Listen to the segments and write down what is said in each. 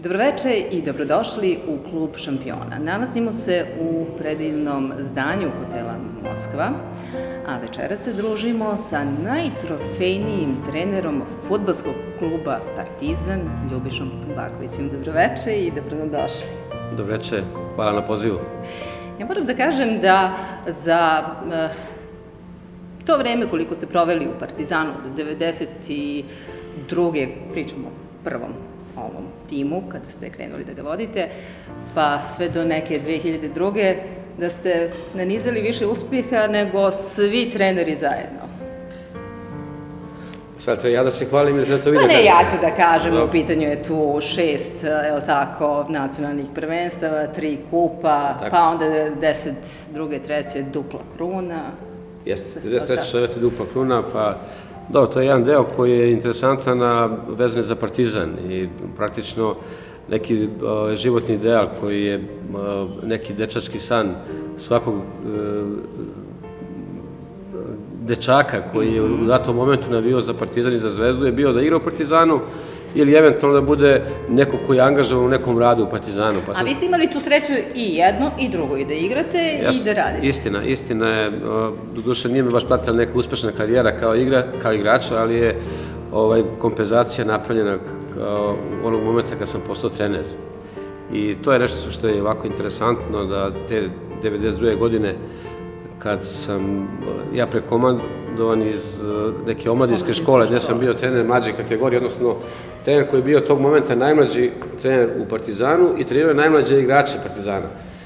Dobroveče i dobrodošli u Klub šampiona. Nalazimo se u predivnom zdanju hotela Moskva, a večera se družimo sa najtrofejnijim trenerom fudbalskog kluba Partizan, Ljubišom Tumbakovićem. Dobroveče i dobrodošli. Dobroveče, hvala na pozivu. Ja moram da kažem da za to vreme koliko ste proveli u Partizanu od 1992. pričamo o prvom ovom timu, kada ste krenuli da ga vodite, pa sve do neke 2002. da ste nanizali više uspjeha nego svi treneri zajedno. Sad treba ja da se hvalim ili treba to vidio? Pa ne, ja ću da kažem, u pitanju je tu 6, nacionalnih prvenstava, 3 kupa, pa onda 10, druge, treće, dupla kruna. Jeste, 93. dupla kruna, pa da, to je jedan deo koji je interesantan, vezan za Partizan i praktično neki životni ideal koji je neki dečački san svakog dečaka koji je u datom momentu navio za Partizan i za Zvezdu je bio da igra u Partizanu ili eventualno da bude neko koji je angažovan u nekom radu u Partizanu. A vi ste imali tu sreću i jedno i drugo, i da igrate i da radite. Istina je, doduše nije mi baš pratila neka uspešna karijera kao igrača, ali je kompenzacija napravljena onog momenta kad sam postao trener. I to je nešto što je ovako interesantno, da te 1992. godine kad sam ja prekomandovan iz neke omladinske škole gde sam bio trener mlađe kategorije, odnosno trener koji je bio tog momenta najmlađi trener u Partizanu i trenirao najmlađe igrače Partizana.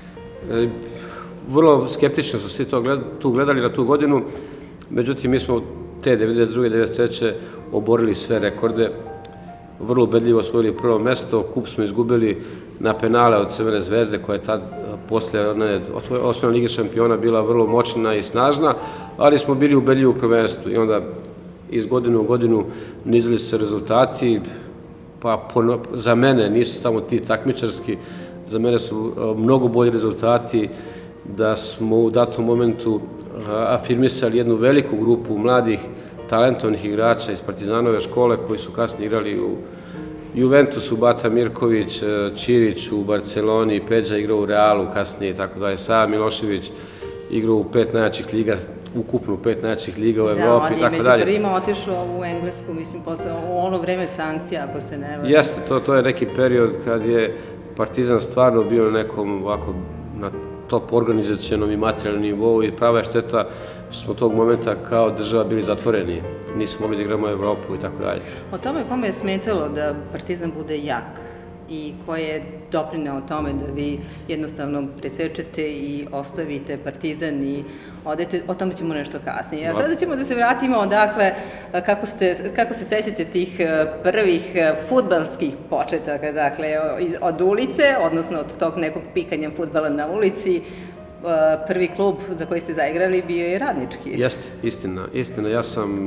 Vrlo skeptično su svi tu gledali na tu godinu, međutim mi smo te 1992. i 1993. oborili sve rekorde, vrlo ubedljivo osvojili prvo mesto, kup smo izgubili na penale od Crvene Zvezde koja je tad posle osnovne lige šampiona bila vrlo moćna i snažna, ali smo bili ubedljivi u prvenstvu i onda iz godine u godinu nizili su se rezultati, pa za mene nisu samo ti takmičarski, za mene su mnogo bolji rezultati, da smo u datom momentu afirmisali jednu veliku grupu mladih talentovnih igrača iz Partizanove škole koji su kasnije igrali u Juventusu, Bata Mirković, Ćirić u Barceloni, Peđa igrao u Realu kasnije i tako dalje, Sava Milošević igrao u 5 najjačih liga, ukupno 5 najjačih liga u Evropi i tako dalje. Da, on je među prvima otišao u Englesku, mislim, u ono vreme sankcija, ako se ne varam. Jeste, to je neki period kad je Partizan stvarno bio na nekom ovako, na top organizacionom i materijalnom nivou i prava je šteta što smo tog momenta kao država bili zatvoreni, nismo mogli da igramo u Evropu i tako dalje. O tome kome je smetalo da Partizan bude jak i ko je doprineo tome da vi jednostavno presečete i ostavite Partizan i odete, o tome ćemo nešto kasnije. A sada ćemo da se vratimo, dakle, kako se sećate tih prvih fudbalskih početaka, dakle, od ulice, odnosno od tog nekog pikanja fudbala na ulici. Prvi klub za koji ste zaigrali bio je Radnički. Jeste, istina. Ja sam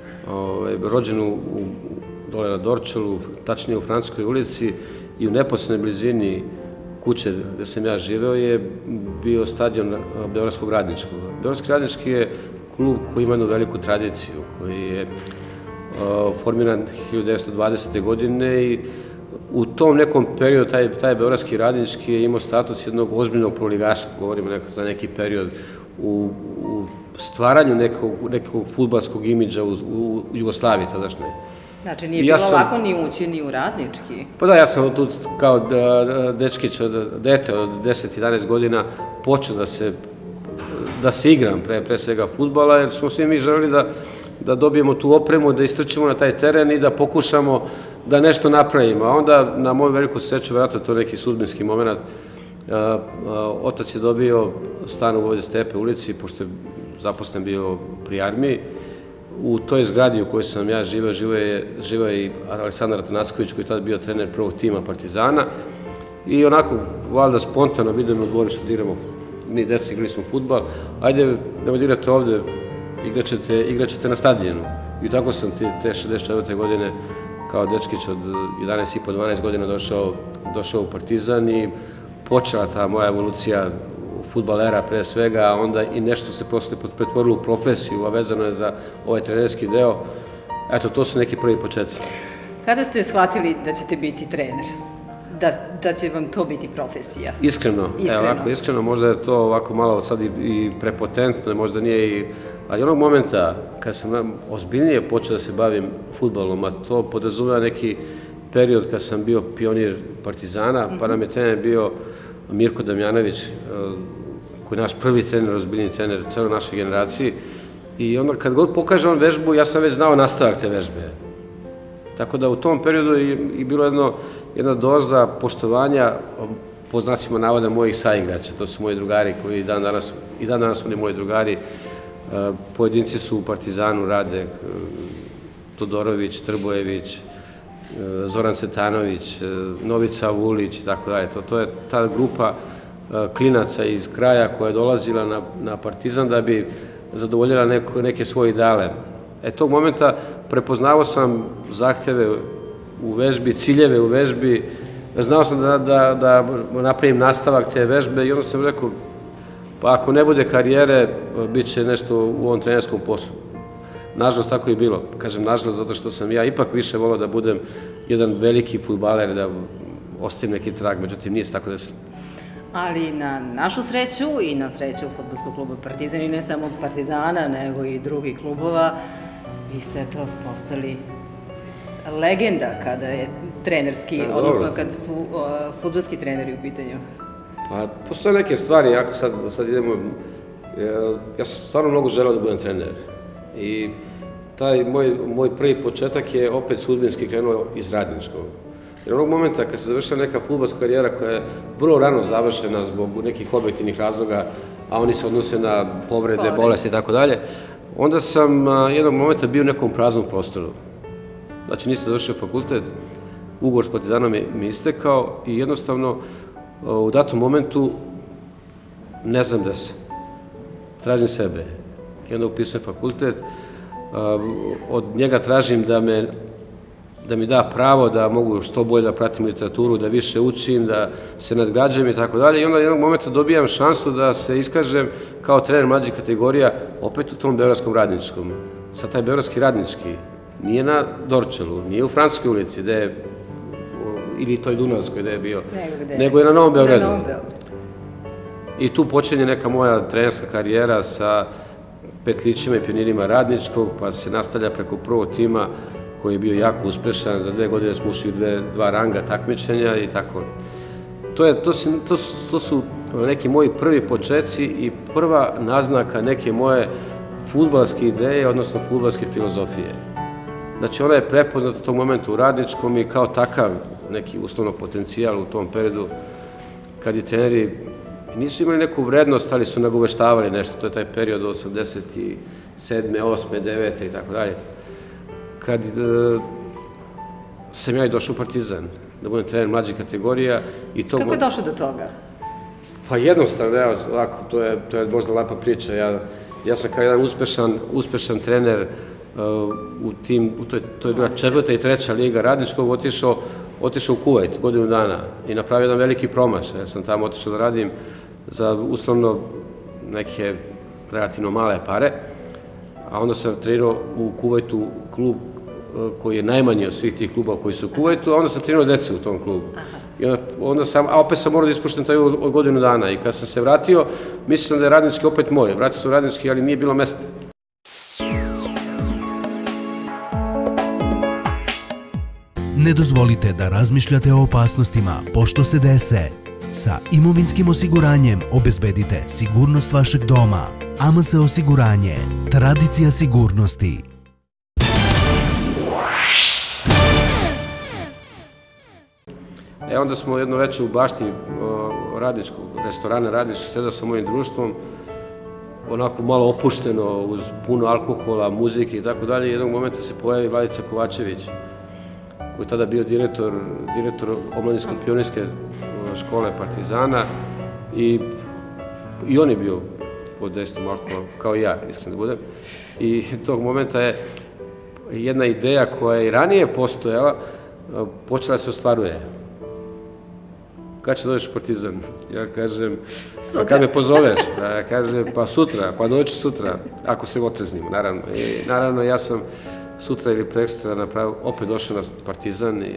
rođen dole na Dorčelu, tačnije u Francuskoj ulici i u neposrednoj blizini kuće gde sam ja živeo je bio stadion Beogradskog Radničkog. Beogradski Radnički je klub koji ima jednu veliku tradiciju, koji je formiran 1920. godine i u tom nekom periodu taj Beogradski Radnički je imao status jednog ozbiljnog prvoligaša, govorimo za neki period, u stvaranju nekog fudbalskog imidža u Jugoslaviji tadašnjoj. Znači nije bilo lako ni ući ni u Radnički? Pa da, ja sam tu kao dečkić, dete od 10-11 godina počeo da se igram pre svega fudbala, jer smo svi mi želeli da dobijemo tu opremu, da istrčimo na taj teren i da pokušamo da nešto napravimo. A onda, na moju veliku sreću, vjerojatno to neki sudbinski moment, otac je dobio stan u Vojvode Stepe ulici, pošto je zaposlen bio pri armiji. U toj zgradi u kojoj sam ja živeo je i Aleksandar Atanacković, koji je tada bio trener prvog tima Partizana. I onako, valjda spontano, vidimo u dvorištu da igramo, mi deca igrali smo fudbal, ajde, nemoj da igrate ovde, igraćete na stadionu. I tako sam te 64. godine kao dečkić od 11,5-12 godina došao u Partizan i počela ta moja evolucija fudbalera pre svega, a onda i nešto se posle pretvorilo u profesiju, a vezano je za ovaj trenerski deo. Eto, to su neki prvi početci. Kada ste shvatili da ćete biti trener? da će vam to biti profesija? Iskreno, ovako, iskreno, možda je to ovako malo sad i prepotentno, možda nije i... Ali onog momenta kad sam ozbiljnije počeo da se bavim fudbalom, a to podrazumeva neki period kad sam bio pionir Partizana, pa nam je trener bio Mirko Damjanović, koji je naš prvi trener, ozbiljni trener celoj našoj generaciji. I onda kad god pokaže on vežbu, ja sam već znao nastavak te vežbe. Tako da u tom periodu je bilo jedna doza poštovanja, po znacima navoda, mojih saigrača. To su moji drugari koji i dan danas oni moji drugari. Pojedinci su u Partizanu, Rade, Todorović, Trbojević, Zoran Cvetanović, Novica Vulić i tako dalje. To je ta grupa klinaca iz kraja koja je dolazila na Partizan da bi zadovoljila neke svoje ideale. Tog momenta prepoznao sam zahteve u vežbi, ciljeve u vežbi, znao sam da napravim nastavak te vežbe i onda sam rekao, pa ako ne bude karijere, bit će nešto u ovom trenerskom poslu. Nažalost, tako je bilo. Kažem nažalost, zato što sam ja ipak više volao da budem jedan veliki fudbaler, da ostavim neki trag, međutim nije se tako desilo. Ali na našu sreću i na sreću fudbalskog kluba Partizan i ne samo Partizana, nego i drugih klubova, vi ste to postali legenda kada je trenerski, odnosno kad su fudbalski treneri u pitanju. Pa, postoje neke stvari, ako sad idemo, ja sam stvarno mnogo želeo da budem trener. I taj moj prvi početak je opet sudbinski krenuo iz Radničkog. Jer onog momenta kad se završila neka fudbalska karijera koja je vrlo rano završena zbog nekih objektivnih razloga, a oni se odnose na povrede, bolesti i tako dalje, onda sam jednog momenta bio u nekom praznom prostoru. Znači nisam završio fakultet, ugovor s Partizanom mi istekao i jednostavno u datom momentu ne znam gde sam. Tražim sebe. I onda upisujem fakultet. Od njega tražim da mi da pravo da mogu što bolje da pratim literaturu, da više učim, da se nadgrađujem i tako dalje. I onda jednog momenta dobijam šansu da se iskažem kao trener mlađih kategorija opet u tom Beogradskom Radničkom. Sad taj Beogradski Radnički nije na Dorčelu, nije u Francuskoj ulici, ili toj Dunavskoj gde je bio, nego je na Novom Beogradu. I tu počinje neka moja trenerska karijera sa petlićima i pionirima Radničkog, pa se nastavlja preko prvog tima koji je bio jako uspešan. Za 2 godine smo ušli u 2 ranga takmičenja i tako. To su neki moji prvi početci i prva naznaka neke moje fudbalske ideje, odnosno fudbalske filozofije. Znači, ona je prepoznata u tom momentu u Radničkom i kao takav neki uslovno potencijal u tom periodu kad i treneri nisu imali neku vrednost, ali su nagoveštavali nešto. To je taj period od 87. 8. 9. i tako dalje. Kad sam ja i došao u Partizan, da budem trener mlađih kategorija. Kako je došlo do toga? Pa jednostavno, evo, ovako, to je možda lepa priča. Ja sam kao jedan uspešan trener u tim, to je bila 4. i 3. liga Radničkog, otišao u Kuvajt godinu dana i napravio jedan veliki promašaj. Ja sam tamo otišao da radim za uslovno neke relativno male pare, a onda sam trenirao u Kuvajtu klub koji je najmanji od svih tih klubova koji su u Kuvajtu, a onda sam trenirao dece u tom klubu. A opet sam morao da ispoštujem taj od godinu dana i kad sam se vratio, mislio sam da je Radnički opet moj. Vratio sam u Radnički, ali nije bilo mesta. Ne dozvolite da razmišljate o opasnostima pošto se dese. Sa imovinskim osiguranjem obezbedite sigurnost vašeg doma. AMS osiguranje. Tradicija sigurnosti. Onda smo jedno večer u bašti Radničkog, restorana Radničkog, sedao sa mojim društvom, onako malo opušteno, uz puno alkohola, muzike i tako dalje. Jednog momenta se pojavi Vladica Kovačević, koji je tada bio direktor omladinsko-pionirske škole Partizana i on je bio pod dejstvom alkohola, kao i ja, iskreno da budem. I tog momenta je jedna ideja koja je i ranije postojala, počela se ostvaruje. Kad će dođeš u Partizan? Ja kažem, pa kad me pozoveš? Ja kažem, pa sutra, pa dođu sutra, ako se oteznimo, naravno. I naravno, ja sam sutra ili preksutra opet došao na Partizan i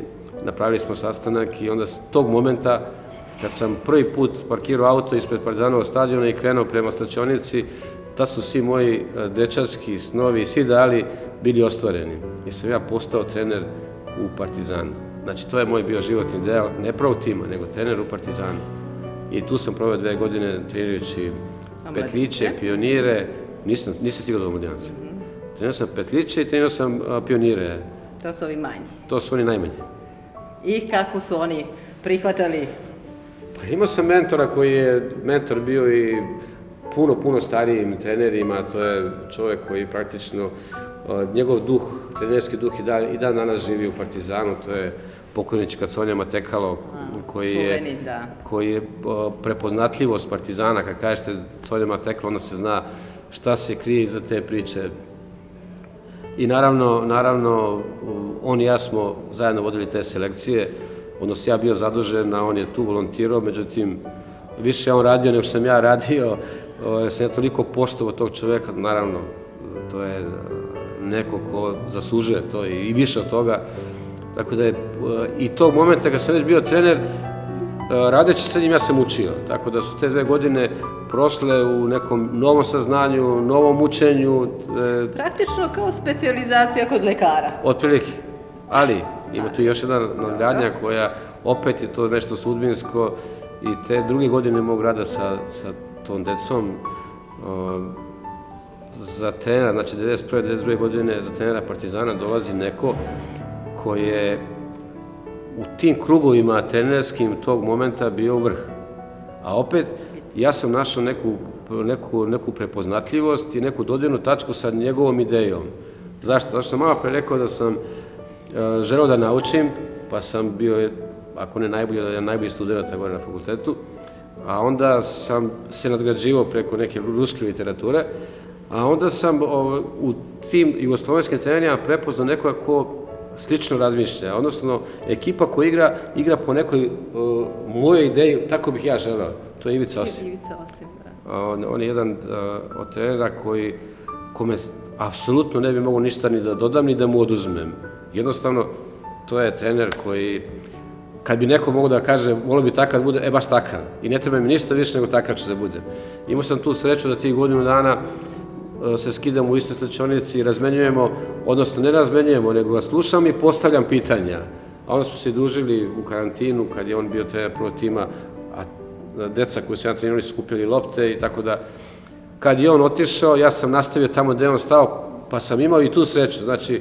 napravili smo sastanak i onda s tog momenta, kad sam prvi put parkirao auto ispred Partizanovog stadiona i krenuo prema slačionici, da su svi moji dečački snovi i svi ideali bili ostvareni. Jer sam ja postao trener u Partizanu. Znači, to je moj bio životni ideal, ne pravog tima, nego trener u Partizanu. I tu sam proveo 2 godine trenirajući petliće, pionire, nisam stigao do omladinaca. Trenirao sam petliće i trenirao sam pionire. To su ovi manji. To su oni najmanji. I kako su oni prihvatali? Pa imao sam mentora koji je mentor bio i puno starijim trenerima, to je čovjek koji praktično, njegov duh, trenerski duh i dan danas živi u Partizanu, to je pokojnička Sonja Matekalo, koji je prepoznatljivost Partizana. Kad kažete Sonja Matekalo, onda se zna šta se krije iza te priče. I naravno, on i ja smo zajedno vodili te selekcije, odnosno ja bio zadužen, a on je tu volontirao, međutim, više on radio nego što sam ja radio, sam ja toliko poštovao tog čoveka, naravno, to je neko ko zaslužuje to i više od toga. Tako da je i tog momenta kad sam već bio trener, radeći sa njim ja sam učio. Tako da su te 2 godine prošle u nekom novom saznanju, novom učenju. Praktično kao specijalizacija kod lekara. Otprilike. Ali ima tu još jedna nadgradnja koja opet je to nešto sudbinsko i te 2 godine mog rada sa tom decom za trenera, znači 1991. 1992. godine za trenera Partizana dolazi neko koji je u tim krugovima trenerskim tog momenta bio vrh. A opet, ja sam našao neku prepoznatljivost i neku dodirnu tačku sa njegovom idejom. Zašto? Zato što sam malo pre rekao da sam želeo da naučim, pa sam bio, ako ne najbolji, najbolji student gore na fakultetu, a onda sam se nadgrađivao preko neke ruske literature, a onda sam u tim jugoslovenskim trenerima prepoznao nekoga ko slično razmišlja, odnosno ekipa koja igra po nekoj mojoj ideji, tako bih ja želeo. To je Ivica Osim. On je jedan od trenera kome apsolutno ne bi mogo ništa ni da dodam, ni da mu oduzmem. Jednostavno, to je trener koji, kad bi neko mogo da kaže, volio bi takav da bude, baš takav. I ne treba mi ništa više nego takav će da bude. Imao sam tu sreću da tih godinu dana se skidamo u istoj slačionici i razmenjujemo, odnosno ne razmenjujemo, nego ga slušam i postavljam pitanja. A onda smo se družili u karantinu, kad je on bio trener prvog tima, a deca koji su ja trenirali su skupljali lopte i tako da, kad je on otišao, ja sam nastavio tamo gde je on stao, pa sam imao i tu sreću. Znači,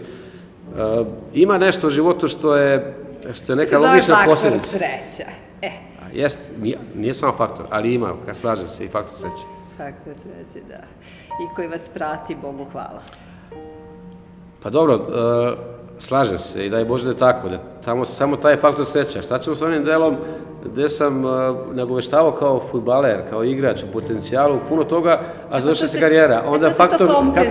ima nešto u životu što je neka logična posljedica. Se zove faktor sreća. Jeste, nije samo faktor, ali ima, kad slažem se, i faktor sreće. Faktor sreće, da. I koji vas prati, Bogu hvala. Pa dobro, slažem se i daj Bože da je tako, da tamo samo taj faktor sreća. Šta ćemo s onim delom gde sam nagoveštavao kao fudbaler, kao igrač u potencijalu, puno toga, a završila se karijera. Onda faktor,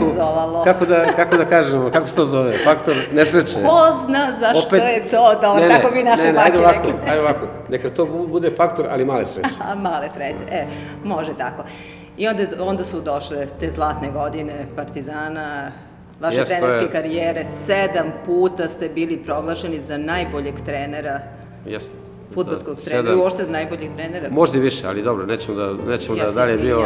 kako da kažemo, kako se to zove? Faktor nesreće. Ko zna zašto je to, tako bi naše bake rekli. Ajde ovako, neka to bude faktor, ali male sreće. Male sreće, može tako. I onda su došle te zlatne godine Partizana, vaše trenerske karijere, 7 puta ste bili proglašeni za najboljeg trenera, fudbalskog trenera, i uopšte najboljeg trenera. Možda i više, ali dobro, nećemo da dalje bio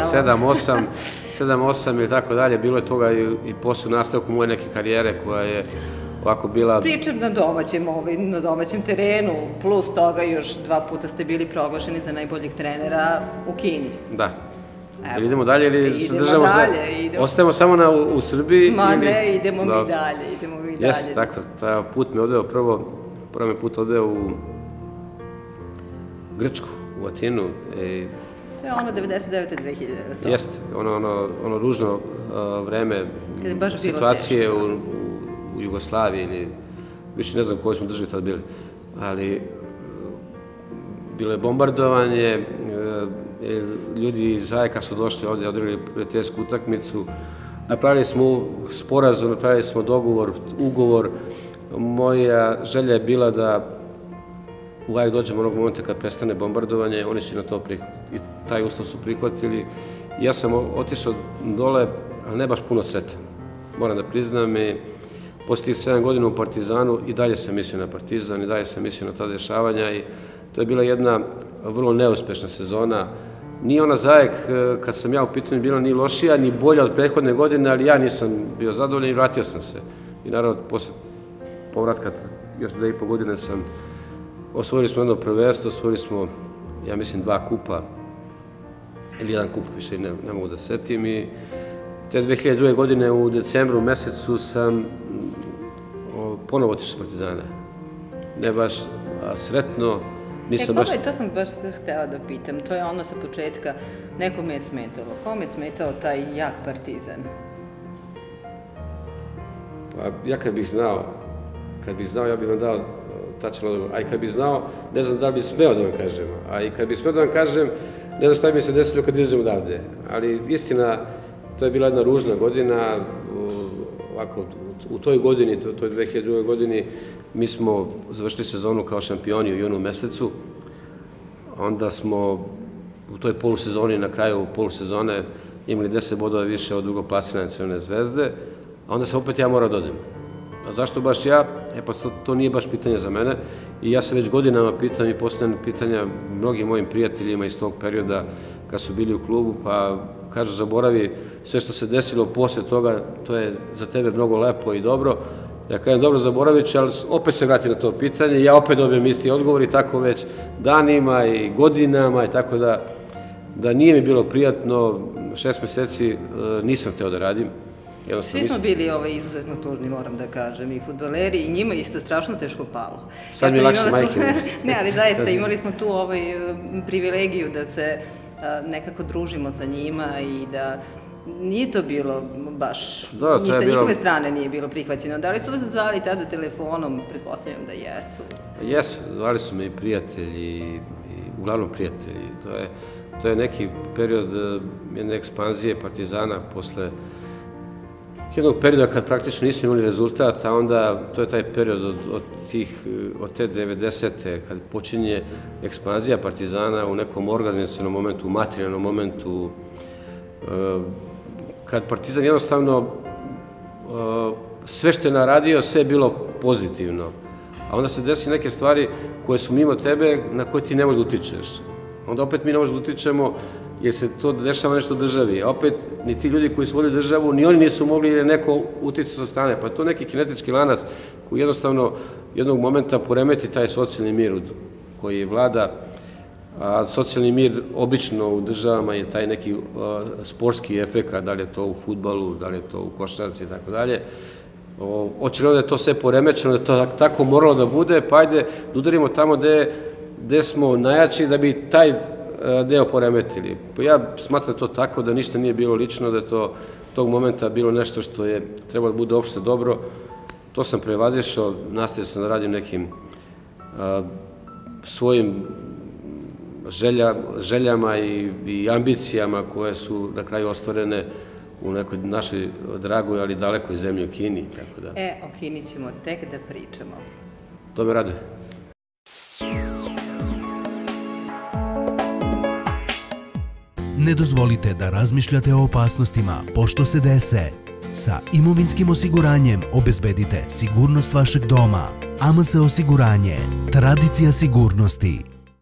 7-8 ili tako dalje, bilo je toga i posle nastavku moje neke karijere koja je ovako bila... Pričam na domaćem terenu, plus toga još 2 puta ste bili proglašeni za najboljeg trenera u Kini. Da. Ili idemo dalje ili se držamo se... Ostajemo samo u Srbiji ili... Ma ne, idemo mi dalje. Jeste, tako, taj put me odveo prvo me put odveo u Grčku, u Atinu. To je ono 99-2000. Jeste, ono ružno vreme, situacije u Jugoslaviji ili... Više ne znam koji smo državi tad bili, ali bilo je bombardovanje, ljudi iz Zajeka su došli ovdje, odigrali prijateljsku utakmicu, napravili smo sporazum, napravili smo dogovor, ugovor. Moja želja je bila da u Zajek dođemo onog momenta kad prestane bombardovanje, oni su na to prihvatili, i taj uslov su prihvatili. Ja sam otišao dole, ali ne baš puno sretan. Moram da priznam, i Posle tih 7 godina u Partizanu i dalje sam mislio na Partizan, i dalje sam mislio na ta dešavanja i to je bila jedna vrlo neuspešna sezona. Nije ona zaek, kad sam ja u pitanju, bila ni lošija, ni bolja od prethodne godine, ali ja nisam bio zadovoljan i vratio sam se. I naravno, posle povratka, još 2,5 godine osvojili smo jedno prvenstvo, osvojili smo, ja mislim, 2 kupa, ili 1 kup, više ne mogu da setim. I te 2002. godine u decembru mesecu sam ponovo otišao s Partizana. Ne baš sretno, nisam baš... To sam baš htela da pitam, to je ono sa početka, nekome je smetalo. Kome je smetao taj jak Partizan? Pa ja kad bih znao, ja bih vam dao tačan odgovor. A i kad bih znao, ne znam da li bih smeo da vam kažem. A i kad bih smeo da vam kažem, ne znam šta bi mi se desilo kad izađem odavde. Ali istina, to je bila jedna ružna godina. Ovako, u toj godini, toj 2002. godini, mi smo završili sezonu kao šampioni u junu mesecu. Onda smo u toj polusezoni, na kraju polusezone, imali 10 bodova više od drugoplasirane Crvene Zvezde, a onda sam opet ja morao da odem. A zašto baš ja? Pa to nije baš pitanje za mene i ja se već godinama pitam i postavljam pitanja mnogim mojim prijateljima iz tog perioda kad su bili u klubu, pa kažu zaboravi sve što se desilo posle toga, to je za tebe mnogo lepo i dobro. Ja kažem dobro, zaboravit ću, ali opet se vratim na to pitanje, ja opet dobijem isti odgovor i tako već danima i godinama i tako da nije mi bilo prijatno, 6 meseci nisam hteo da radim. Svi smo bili izuzetno tužni, moram da kažem, i fudbaleri, i njima isto strašno teško palo. Sad mi je lakše majke. Ne, ali zaista imali smo tu privilegiju da se nekako družimo sa njima i da nije to bilo baš, ni sa njihove strane nije bilo prihvaćeno. Da li su vas zvali tada telefonom? Pretpostavljam da jesu. Jesu, zvali su me i prijatelji, uglavnom prijatelji. To je neki period jedne ekspanzije Partizana posle jednog perioda kad praktično nismo imali rezultat, a onda to je taj period od te 90. kad počinje ekspanzija Partizana u nekom organizacionom momentu, u materijalnom momentu, kad Partizan jednostavno sve što je naradio, sve je bilo pozitivno. A onda se desi neke stvari koje su mimo tebe, na koje ti ne možeš da utičeš. Onda opet mi ne možemo da utičemo jer se to dešava nešto u državi. A opet, ni ti ljudi koji su vodili državu, ni oni nisu mogli jer je neko uticao sa strane. Pa to je neki kinetički lanac koji jednostavno jednog momenta poremeti taj socijalni mir koji vlada. A socijalni mir obično u državama je taj neki sportski efekat, da li je to u fudbalu, da li je to u košarci i tako dalje. Očigledno da je to sve poremećeno, da je to tako moralo da bude, pa ajde da udarimo tamo gde smo najjači da bi taj deo poremetili. Ja smatram da to tako, da ništa nije bilo lično, da je to tog momenta bilo nešto što je trebalo da bude opšte dobro. To sam prevazišao, nastavio sam da radim nekim svojim željama i ambicijama koje su na kraju ostvarene u nekoj našoj dragoj, ali dalekoj zemlji u Kini. O Kini ćemo tek da pričamo. To me raduje. Ne dozvolite da razmišljate o opasnostima pošto se dese. Sa imovinskim osiguranjem obezbedite sigurnost vašeg doma. AMS osiguranje. Tradicija sigurnosti.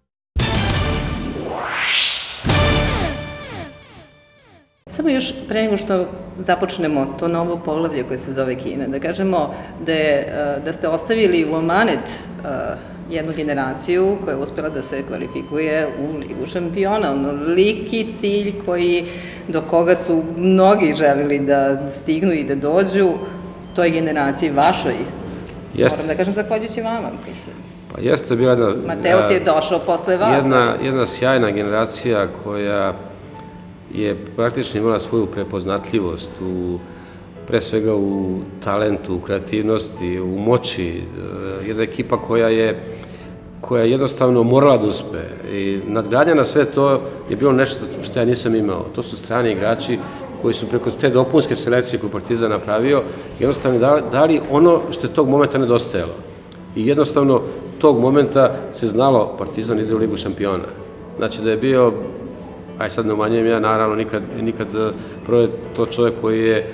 Samo još pre nego što započnemo to novo poglavlje koje se zove Kina, da kažemo da ste ostavili u amanet jednu generaciju koja je uspela da se kvalifikuje u Ligu šampiona. Onoliki cilj do koga su mnogi želeli da stignu i da dođu, toj generaciji vašoj. Moram da kažem, zahvaljujući vama. Pa jeste, to je bila jedna... Mateos je došao posle vas. Jedna sjajna generacija koja je praktično imala svoju prepoznatljivost, pre svega u talentu, u kreativnosti, u moći. Jedna ekipa koja je jednostavno morala da uspe. I nadgradnja na sve to je bilo nešto što ja nisam imao. To su strani igrači koji su preko te dopunske selekcije koju Partizan napravio, jednostavno dali ono što je tog momenta nedostajalo. I jednostavno tog momenta se znalo Partizan ide u Ligu šampiona. Znači da je bio, aj sad ne umanjujem ja, naravno nikad prvo je to čovjek koji je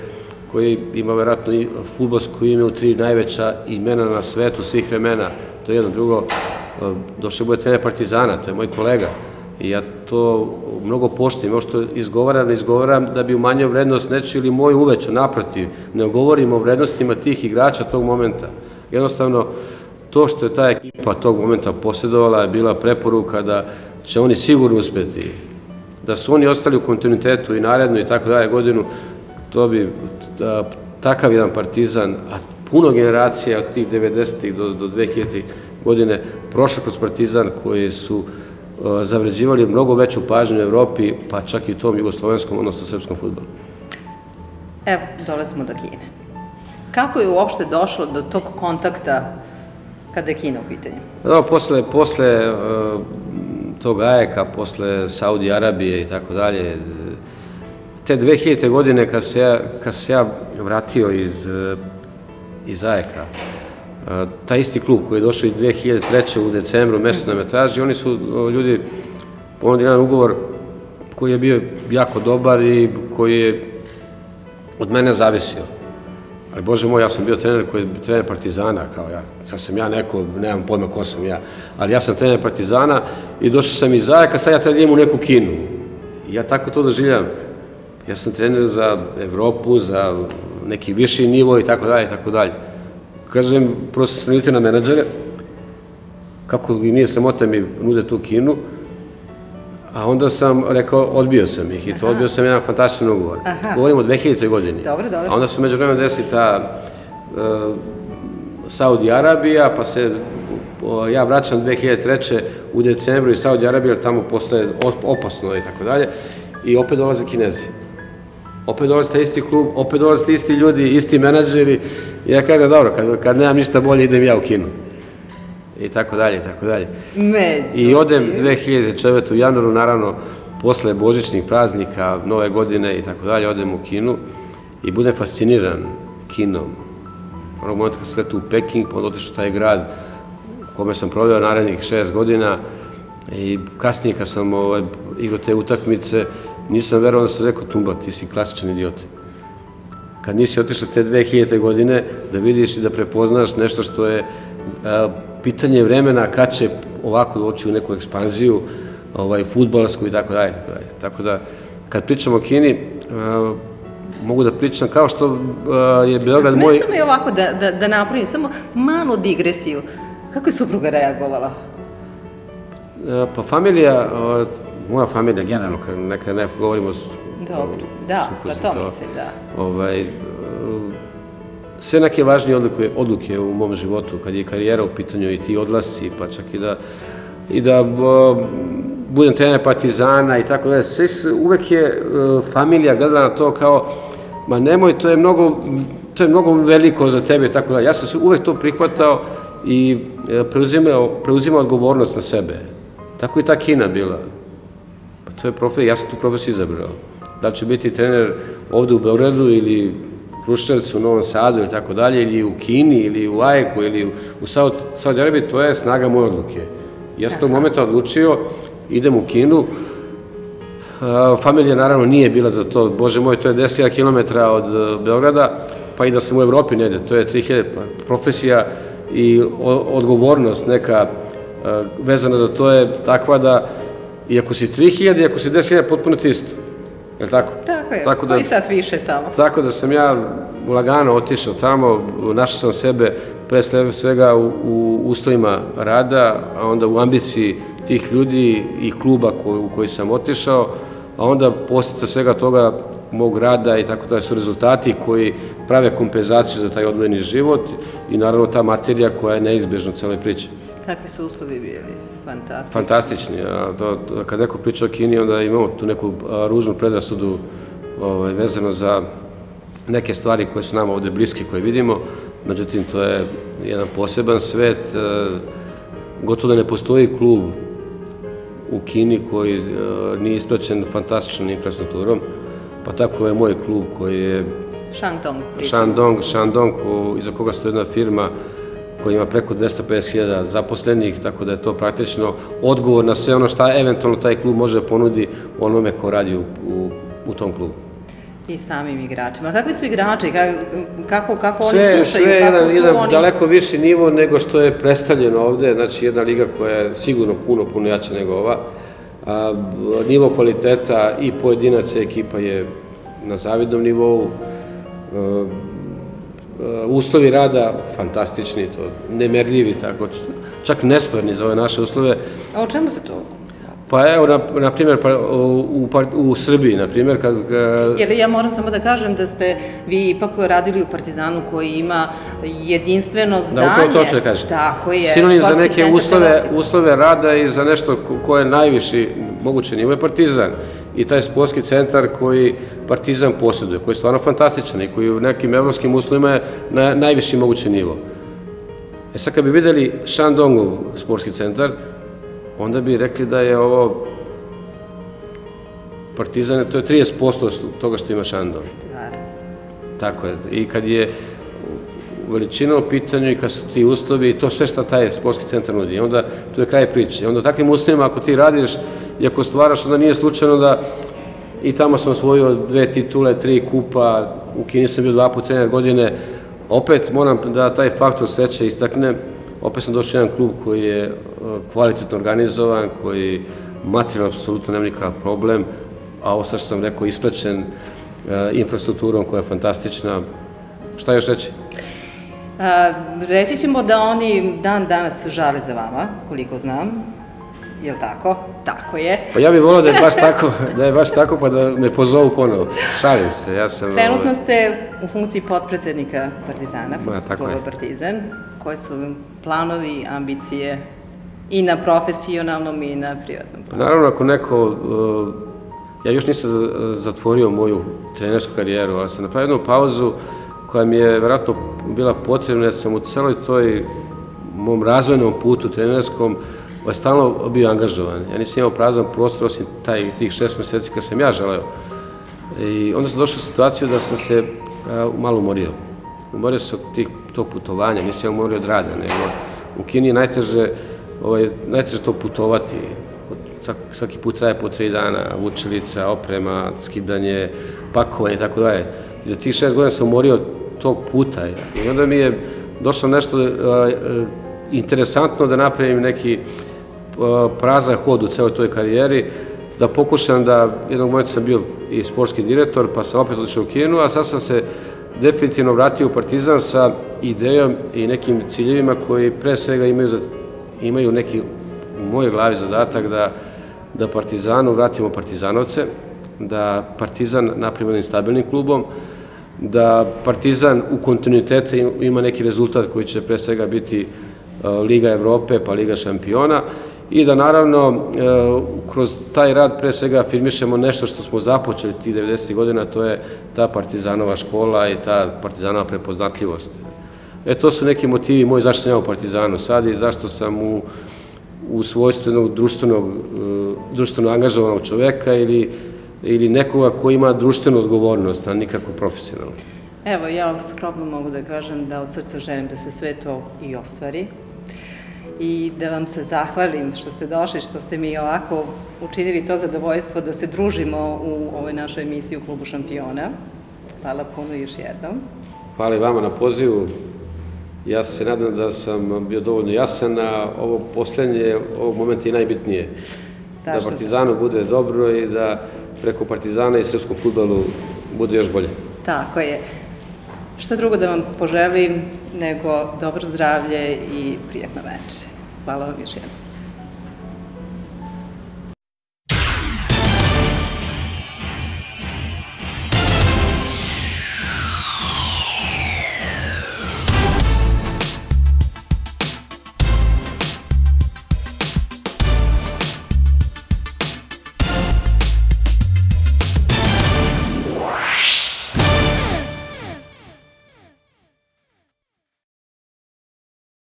koji ima vjerojatno i fudbalsko ime u 3 najveća imena na svetu svih vremena. To je jedno. Drugo, došao bude trener Partizana, to je moj kolega. I ja to mnogo poštujem. Ovo što izgovaram, ne izgovaram da bi umanjio vrednost nečiju ili moju uveću, naprotiv. Ne govorim o vrednostima tih igrača tog momenta. Jednostavno, to što je ta ekipa tog momenta posjedovala je bila preporuka da će oni sigurno uspjeti. Da su oni ostali u kontinuitetu i narednu i tako dalje godinu, to bi takav jedan Partizan, a puno generacija od tih 90-ih do 2000-ih godine prošlo kroz Partizan koji su zavređivali mnogo veću pažnju u Evropi, pa čak i tom jugoslovenskom, odnosno srpskom fudbalu. Evo, dole smo do Kine. Kako je uopšte došlo do tog kontakta kada je Kina u pitanju? Posle tog AEK-a, posle Saudi Arabije i tako dalje, te 2000. godine kad se ja vratio iz AEK-a, taj isti klub koji je došao i 2003. u decembru, mjesecu na metraži, oni su ljudi ponudili jedan ugovor koji je bio jako dobar i koji je od mene zavisio. Ali, Bože moj, ja sam bio trener Partizana, kao ja. Sad sam ja neko, nemam pojma ko sam ja, ali ja sam trener Partizana i došao sam iz AEK-a, sad ja trenujem u neku Kinu. I ja tako to doživljam. Ja sam trener za Evropu, za neki viši nivo i tako dalje, i tako dalje. Kažem, prvo sam se naljutio na menadžere, kako im nije sramota mi nude tu Kinu, a onda sam rekao, odbio sam ih i to odbio sam jedan fantastičan ugovor. Govorimo o 2000. godini. Dobro. A onda se međuvremenu desi ta Saudi Arabija, pa se ja vraćam 2003. u decembru iz Saudi Arabije, jer tamo postaje opasno i tako dalje, i opet dolaze Kinezi. Opet dolaze taj isti klub, opet dolaze ti isti ljudi, isti menadžeri, i ja kažem, dobro, kad nemam ništa bolje, idem ja u Kinu. I tako dalje, i tako dalje. I odem 2004. u januaru, naravno, posle božićnih praznika, nove godine i tako dalje, odem u Kinu i budem fasciniran Kinom. Onog momenta kad sam letao u Peking, pa onda otišao taj grad u kome sam proveo narednih 6 godina i kasnije kad sam igrao te utakmice, nisam verovao da sam rekao, Tumba, ti si klasičan idiot. Kad nisi otišao te 2000. godine, da vidiš i da prepoznaš nešto što je pitanje vremena kad će ovako doći u neku ekspanziju fudbalsku i tako dalje. Tako da, kad pričam o Kini, mogu da pričam kao što je Beograd moj... Sme sam i ovako da napravim samo malu digresiju. Kako je supruga reagovala? Pa familija, moja familija, generalno, neka ne govorimo... Dobro, da, pa to mislim, da. Sve neke važnije odluke u mom životu, kad je karijera u pitanju i ti odlasci, pa čak i da budem trener Partizana i tako dalje. Uvek je familija gledala na to kao, ma nemoj, to je mnogo veliko za tebe i tako dalje. Ja sam uvek to prihvatao i preuzimao odgovornost na sebe. Tako i ta Kina bila. Pa to je profesija, ja sam tu profesiju izabrao. Da li će biti trener ovde u Beogradu ili Kruševcu, u Novom Sadu i tako dalje, ili u Kini, ili u AEK-u, ili u Saudi Arabiji, to je snaga moje odluke. Ja sam tog momenta odlučio, idem u Kinu, familija naravno nije bila za to, Bože moj, to je 10.000 km od Beograda, pa i da sam u Evropi negde, to je 3.000, profesija i odgovornost neka vezana za to je takva da i ako si 3.000 i ako si 10.000, potpuno ti isto. Je li tako? Tako je, koji sad više samo. Tako da sam ja lagano otišao tamo, našao sam sebe pre svega u uslovima rada, a onda u ambiciji tih ljudi i kluba u koji sam otišao, a onda posljedica svega toga mog rada i tako da su rezultati koji prave kompenzaciju za taj odvojeni život i naravno ta materija koja je neizbežna u celoj priči. Kakvi su uslovi bili? Fantastični. Fantastični. Kad neko priča o Kini, onda imamo tu neku ružnu predrasudu vezano za neke stvari koje su nama ovde bliske, koje vidimo. Međutim, to je jedan poseban svet. Gotovo da ne postoji klub u Kini koji nije ispraćen fantastičnom infrastrukturom. Pa tako je moj klub koji je Shandong, iza koga stoji jedna firma koji ima preko 250.000 zaposlenih, tako da je to praktično odgovor na sve ono šta eventualno taj klub može ponudi onome ko radi u tom klubu. I samim igračima. Kakvi su igrači? Kako oni slušaju? Sve je jedan daleko viši nivo nego što je predstavljeno ovde. Znači, jedna liga koja je sigurno puno jača nego ova. Nivo kvaliteta i pojedinaca ekipa je na zavidnom nivou. Uslovi rada fantastični, nemerljivi, tako, čak nestvarni za ove naše uslove. A o čemu se to? Pa evo, na primjer, u Srbiji, na primjer, kad... Jer ja moram samo da kažem da ste vi ipak radili u Partizanu koji ima jedinstveno zdanje. Da, upravo to ću da kažem. Tako je. Sinonim za neke uslove rada i za nešto koje je najviši moguće nivo je Partizan. I taj sportski centar koji Partizan posjeduje, koji je stvarno fantastičan i koji u nekim evropskim uslovima je na najviši moguće nivo. E sad, kad bi videli Shandongov sportski centar, onda bi rekli da je ovo Partizan, to je 30% toga što ima Shandong. Stvarno. Tako je. I kad je veličina u pitanju i kad su ti uslovi, to sve što taj sportski centar nudi. I onda tu je kraj priče. Onda u takvim uslovima, ako ti radiš i ako stvaraš, onda nije slučajno da i tamo sam osvojio 2 titule, 3 kupa, u Kini sam bio 2 puta trener godine. Opet moram da taj faktor sreće istaknem. Opet sam došao jedan klub koji je kvalitetno organizovan, koji materijalno apsolutno nema nikakav problem, a ovo sad što sam rekao ispraćen infrastrukturom koja je fantastična. Šta još reći? Reći ćemo da oni dan danas žale za vama, koliko znam. Je li tako? Tako je. Pa ja bih volao da je baš tako, pa da me pozovu ponovo. Šalim se, ja sam... Trenutno ste u funkciji potpredsednika Partizana, fudbalskog kluba Partizan. Koji su planovi, ambicije i na profesionalnom i na privatnom planu? Naravno, ako neko... Ja još nisam zatvorio moju trenersku karijeru, ali sam napravio jednu pauzu koja mi je vjerojatno bila potrebna, jer sam u celoj toj mom razvojnom putu trenerskom stalno bio angažovan. Ja nisam imao prazan prostor osim tih 6 meseci kad sam ja želeo. I onda sam došao u situaciju da sam se malo umorio. Umorio sam tog putovanja, nisam ja umorio od rada, nego u Kini je najteže to putovati. Svaki put traje po 3 dana, vučilica, oprema, skidanje, pakovanje i tako dalje. I za tih 6 godina sam umorio tog puta i onda mi je došlo nešto interesantno da napravim neki prazan hod u celoj toj karijeri, da pokušam da, jednog momenta sam bio i sportski direktor, pa sam opet otišao u Kinu, a sad sam se definitivno vratio u Partizan sa idejom i nekim ciljevima koji pre svega imaju neki u mojoj glavi zadatak da Partizanu vratimo Partizanovce, da Partizan napravimo jednim stabilnim klubom, da Partizan u kontinuitetu ima neki rezultat koji će pre svega biti Liga Evrope pa Liga šampiona i da naravno kroz taj rad pre svega afirmišemo nešto što smo započeli tih 90. godina, to je ta Partizanova škola i ta Partizanova prepoznatljivost. To su neki motivi moji zašto sam ja u Partizanu sad i zašto sam u svojstvu jednog društveno angažovanog čoveka ili nekoga ko ima društvenu odgovornost, a nikako profesionalno. Evo, ja skromno mogu da kažem da od srca želim da se sve to i ostvari i da vam se zahvalim što ste došli, što ste mi ovako učinili to zadovoljstvo da se družimo u ovoj našoj emisiji u Klubu šampiona. Hvala puno još jednom. Hvala i vama na pozivu. Ja se nadam da sam bio dovoljno jasan, a ovo poslednje, ovog momenta i najbitnije. Da Partizanu bude dobro i da preko Partizana i srpskom fudbalu bude još bolje. Tako je. Šta drugo da vam poželim nego dobro zdravlje i prijatno večer. Hvala vam još jednom.